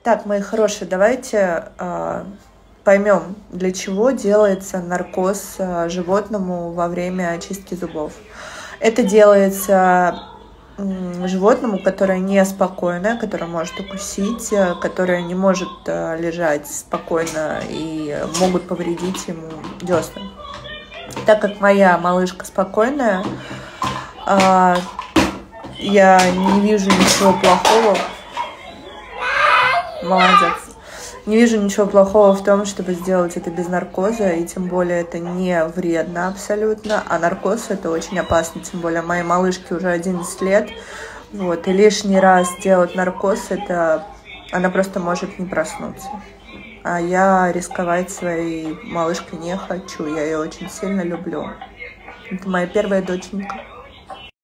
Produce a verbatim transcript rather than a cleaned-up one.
Итак, мои хорошие, давайте э, поймем, для чего делается наркоз э, животному во время чистки зубов. Это делается э, животному, которое неспокойное, которое может укусить, э, которое не может э, лежать спокойно и могут повредить ему десны. Так как моя малышка спокойная, э, я не вижу ничего плохого. Молодец. Не вижу ничего плохого в том, чтобы сделать это без наркоза, и тем более это не вредно абсолютно, а наркоз это очень опасно, тем более моей малышке уже одиннадцать лет, вот, и лишний раз делать наркоз, это она просто может не проснуться. А я рисковать своей малышкой не хочу, я ее очень сильно люблю. Это моя первая доченька.